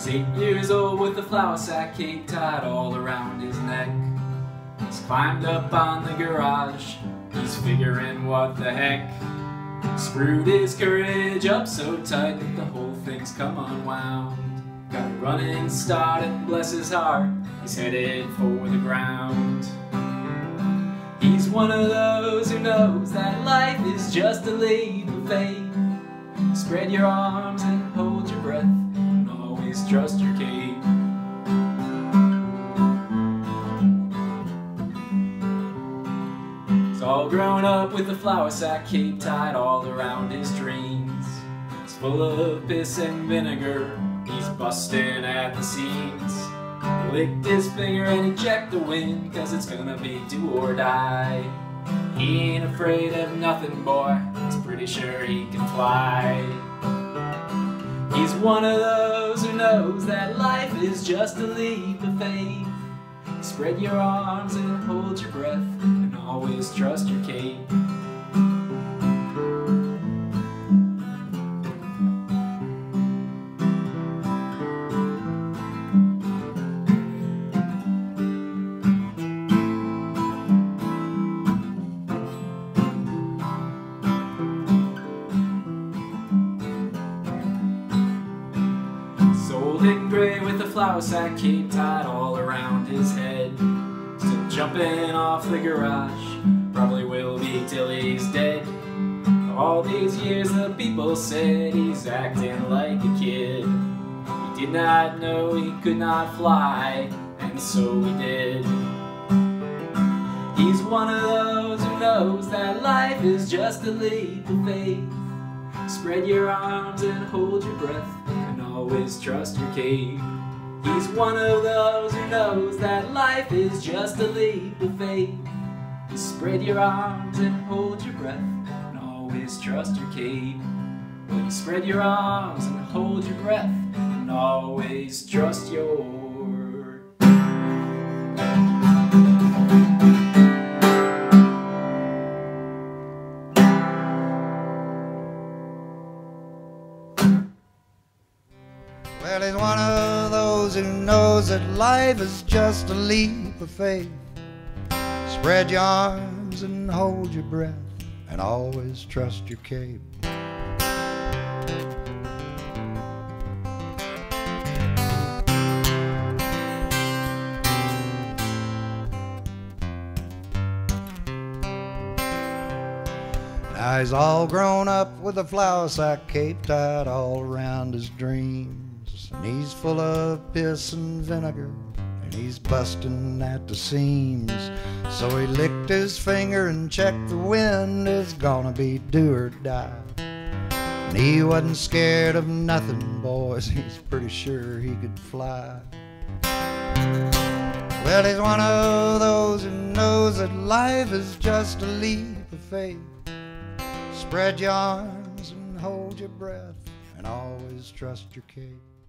8 years old with a flour sack cape tied all around his neck. He's climbed up on the garage, he's figuring what the heck. Screwed his courage up so tight that the whole thing's come unwound. Got a running start and bless his heart, he's headed for the ground. He's one of those who knows that life is just a leap of faith. Spread your arms and hold your breath, and always trust your cape. He's all grown up with a flour sack cape tied all around his dreams. It's full of piss and vinegar, he's busting at the seams. He licked his finger and he checked the wind, 'cause it's gonna be do or die. He ain't afraid of nothing, boy, he's pretty sure he can fly. He's one of those who knows that life is just a leap of faith. Spread your arms and hold your breath, and always trust your cape. Old and gray with a flour sack cape tied all around his head. Still jumping off the garage, probably will be till he's dead. All these years the people said he's acting like a kid. He did not know he could not fly, and so he did. He's one of those who knows that life is just a leap of faith. Spread your arms and hold your breath, and always trust your cape. He's one of those who knows that life is just a leap of faith. Spread your arms and hold your breath, and always trust your cape. Spread your arms and hold your breath, and always trust your Well, he's one of those who knows that life is just a leap of faith. Spread your arms and hold your breath, and always trust your cape. Now he's all grown up with a flour sack cape tied all around his dreams. And he's full of piss and vinegar, and he's busting at the seams. So he licked his finger and checked the wind, it's gonna be do or die. And he wasn't scared of nothing, boys, he's pretty sure he could fly. Well, he's one of those who knows that life is just a leap of faith. Spread your arms and hold your breath, and always trust your cape.